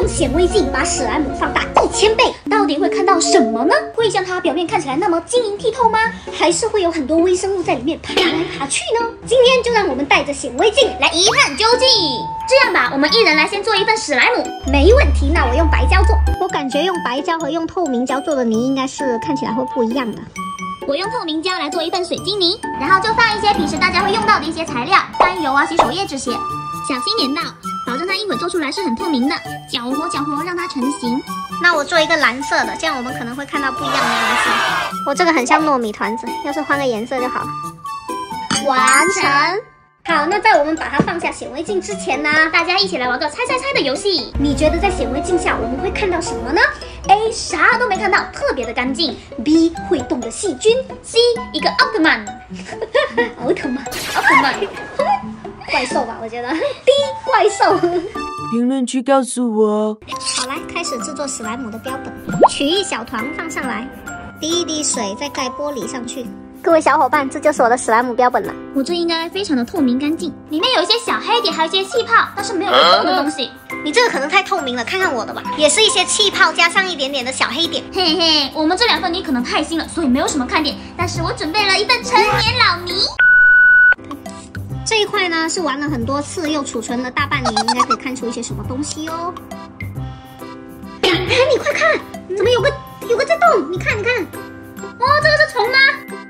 用显微镜把史莱姆放大1000倍，到底会看到什么呢？会像它表面看起来那么晶莹剔透吗？还是会有很多微生物在里面爬来爬去呢？今天就让我们带着显微镜来一探究竟。这样吧，我们一人来先做一份史莱姆。没问题，那我用白胶做。我感觉用白胶和用透明胶做的泥应该是看起来会不一样的。我用透明胶来做一份水晶泥，然后就放一些平时大家会用到的一些材料，甘油啊、洗手液这些，小心点到，保证它一会做出来是很透明的，搅和搅和让它成型。那我做一个蓝色的，这样我们可能会看到不一样的东西。我这个很像糯米团子，要是换个颜色就好了。完成。好，那在我们把它放下显微镜之前呢，大家一起来玩个猜猜猜的游戏。你觉得在显微镜下我们会看到什么呢？ A 啥都没看到，特别的干净。B 会动的细菌。C 一个奥特曼，奥特曼，怪兽吧？我觉得 D 怪兽。 评论区告诉我。 好，来开始制作史莱姆的标本，取一小团放上来，滴一滴水，再盖玻璃上去。 各位小伙伴，这就是我的史莱姆标本了。我这应该非常的透明干净，里面有一些小黑点，还有一些气泡，但是没有会动的东西。你这个可能太透明了，看看我的吧，也是一些气泡加上一点点的小黑点。嘿嘿，我们这2份泥可能太新了，所以没有什么看点。但是我准备了一份陈年老泥。这一块呢是玩了很多次，又储存了大半年，应该可以看出一些什么东西哦。哎，你快看，怎么有个在动？你看，哦，这个是虫吗？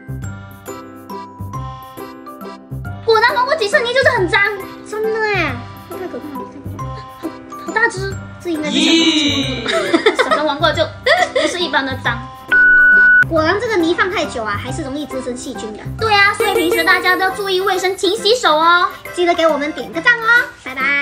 果然玩过几次泥就是很脏，真的哎，太可怕了！好大只，这应该是小时候玩过就不是一般的脏。果然这个泥放太久啊，还是容易滋生细菌的。对啊，所以平时大家都要注意卫生，勤洗手哦。记得给我们点个赞哦，拜拜。